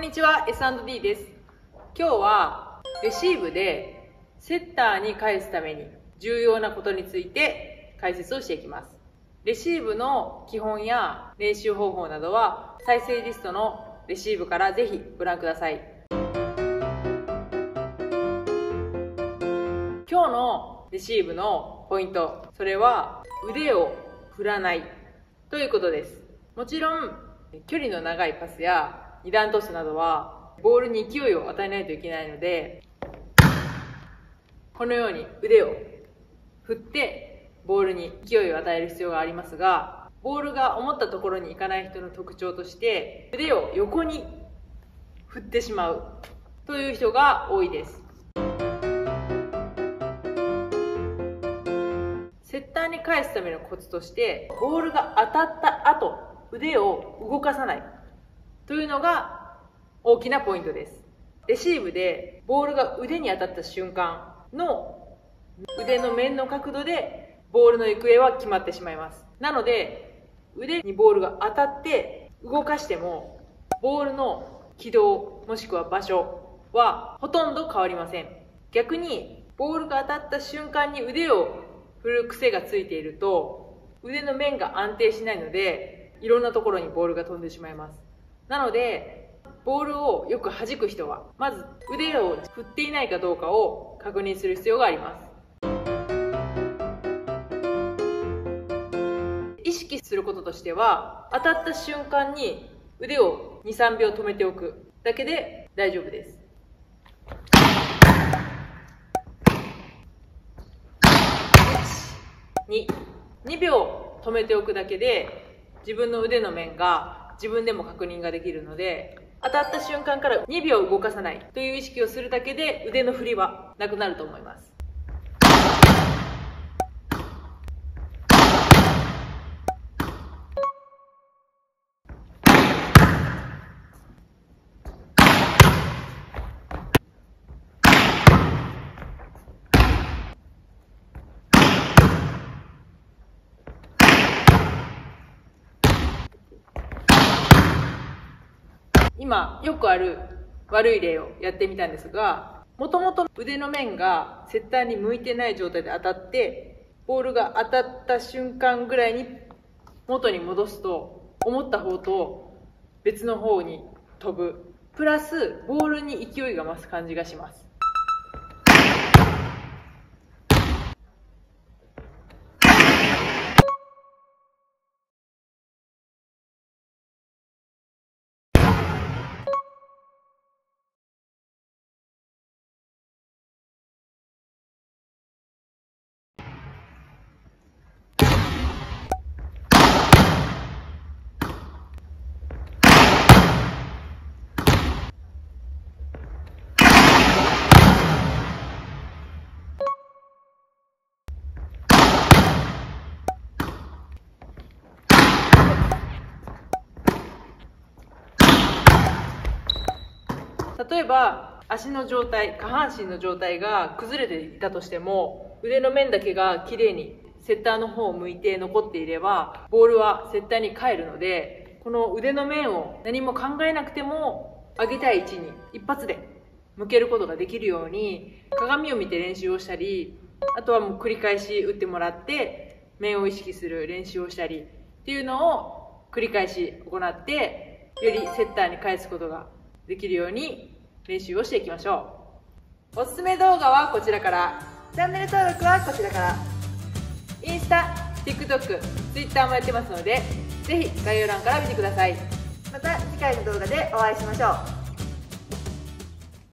にちは、S&D です。今日はレシーブでセッターに返すために重要なことについて解説をしていきます。レシーブの基本や練習方法などは再生リストのレシーブからぜひご覧ください。今日のレシーブのポイント、それは腕を振らないということです。もちろん距離の長いパスや二段トスなどはボールに勢いを与えないといけないので、このように腕を振ってボールに勢いを与える必要がありますが、ボールが思ったところに行かない人の特徴として腕を横に振ってしまうという人が多いです。セッターに返すためのコツとして、ボールが当たった後腕を動かさないというのが大きなポイントです。レシーブでボールが腕に当たった瞬間の腕の面の角度でボールの行方は決まってしまいます。なので腕にボールが当たって動かしてもボールの軌道もしくは場所はほとんど変わりません。逆にボールが当たった瞬間に腕を振る癖がついていると腕の面が安定しないのでいろんなところにボールが飛んでしまいます。なのでボールをよく弾く人はまず腕を振っていないかどうかを確認する必要があります。意識することとしては、当たった瞬間に腕を 2,3 秒止めておくだけで大丈夫です。2秒止めておくだけで自分の腕の面が自分でも確認ができるので、当たった瞬間から2秒動かさないという意識をするだけで腕の振りはなくなると思います。今よくある悪い例をやってみたんですが、もともと腕の面がセッターに向いてない状態で当たってボールが当たった瞬間ぐらいに元に戻すと思った方と別の方に飛ぶ、プラスボールに勢いが増す感じがします。例えば足の状態、下半身の状態が崩れていたとしても、腕の面だけがきれいにセッターの方を向いて残っていればボールはセッターに返るので、この腕の面を何も考えなくても上げたい位置に一発で向けることができるように鏡を見て練習をしたり、あとはもう繰り返し打ってもらって面を意識する練習をしたりっていうのを繰り返し行って、よりセッターに返すことができるように練習をしていきましょう。おすすめ動画はこちらから、チャンネル登録はこちらから、インスタ、TikTok、Twitter もやってますので、ぜひ概要欄から見てください。 また次回の動画でお会いしましょう。